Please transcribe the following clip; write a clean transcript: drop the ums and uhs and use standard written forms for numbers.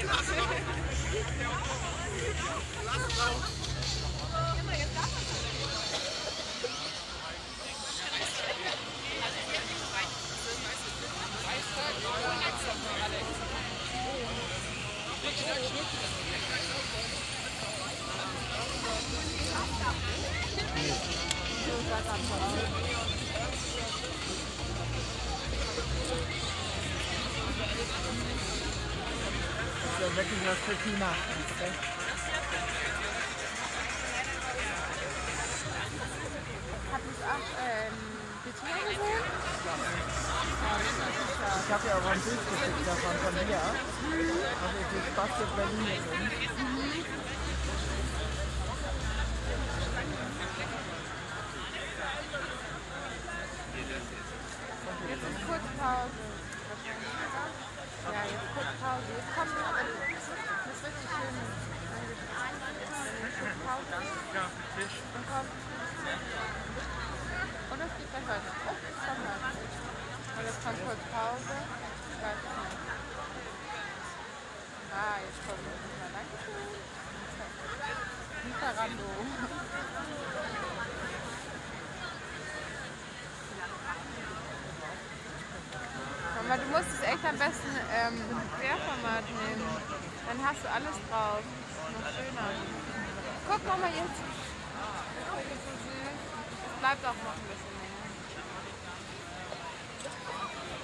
Das ist wirklich was für Tina. Habt ihr auch Bettina gesehen? Ich habe ja auch ein Bild geschickt davon von dir. Also ich will Spaß für Berlin sind. Jetzt ist kurz Pause. Ja, jetzt kurz Pause. Jetzt kommt das ist richtig schön. Kurz Pause. Ja, Fisch. Und kommt. Und es geht gleich weiter. Oh, es kommt was. Und jetzt kommt kurz Pause. Gleich nicht. Ah, jetzt kommt es wieder. Dankeschön. Lieferando. Mama, du musst es echt am besten im Querformat nehmen. Dann hast du alles drauf. Noch schöner. Guck Mama jetzt. Das ist so süß. Es bleibt auch noch ein bisschen länger.